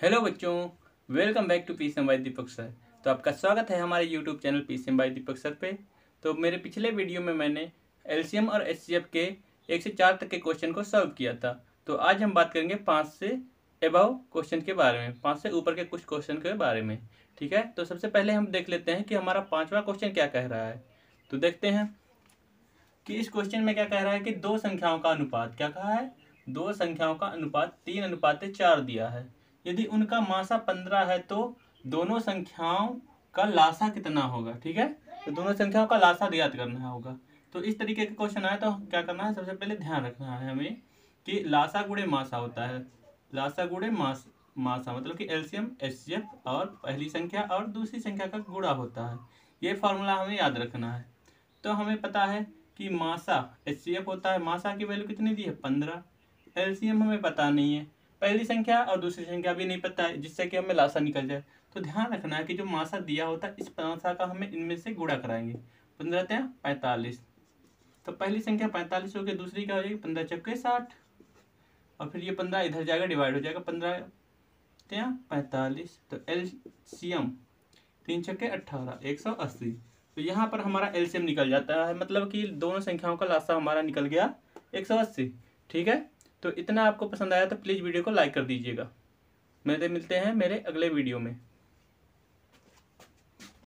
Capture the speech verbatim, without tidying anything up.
Hello बच्चों, welcome back to PCM by Deepak sir. तो आपका स्वागत है हमारे YouTube channel PCM by Deepak sir पे। तो मेरे पिछले वीडियो में मैंने एलसीएम और एचसीएफ के एक से चार तक के क्वेश्चन को सॉल्व किया था। तो आज हम बात करेंगे पाँच से अबव क्वेश्चन के बारे में, पाँच से ऊपर के कुछ क्वेश्चन के बारे में। ठीक है, तो सबसे पहले हम देख लेते हैं कि हमारा पाँचवा क्वेश्चन क्या कह रहा है। तो देखते हैं कि इस क्वेश्चन में क्या कह रहा है कि दो संख्याओं का अनुपात, क्या कहा है, दो संख्याओं का अनुपात तीन अनुपात चार दिया है। यदि उनका मासा पंद्रह है तो दोनों संख्याओं का लासा कितना होगा। ठीक है, तो दोनों संख्याओं का लासा ज्ञात करना होगा। तो इस तरीके का क्वेश्चन आया तो क्या करना है, सबसे पहले ध्यान रखना है हमें कि लासा गुणे मासा होता है। लासा गुणे मास मासा मतलब कि एलसीएम एचसीएफ और पहली संख्या और दूसरी संख्या का गुणा होता है। ये फॉर्मूला हमें याद रखना है। तो हमें पता है कि मासा एचसीएफ होता है, मासा की वैल्यू कितनी दी है, पंद्रह। एलसीएम हमें पता नहीं है, पहली संख्या और दूसरी संख्या भी नहीं पता है, जिससे कि हमें लासा निकल जाए। तो ध्यान रखना है कि जो मासा दिया होता है इस मासा का हमें इनमें से गुणा कराएंगे। पंद्रह त्या पैंतालीस, तो पहली संख्या पैंतालीस हो गई, दूसरी क्या हो जाएगी, पंद्रह चौके साठ, और फिर ये पंद्रह इधर जाएगा, डिवाइड हो जाएगा, पंद्रह त्या पैंतालीस। तो एलसीएम तीन छक्के अट्ठारह, एक सौ अस्सी। तो यहाँ पर हमारा एलसीएम निकल जाता है, मतलब कि दोनों संख्याओं का लासा हमारा निकल गया एक सौ अस्सी। ठीक है, तो इतना आपको पसंद आया तो प्लीज़ वीडियो को लाइक कर दीजिएगा। मेरे मिलते हैं मेरे अगले वीडियो में।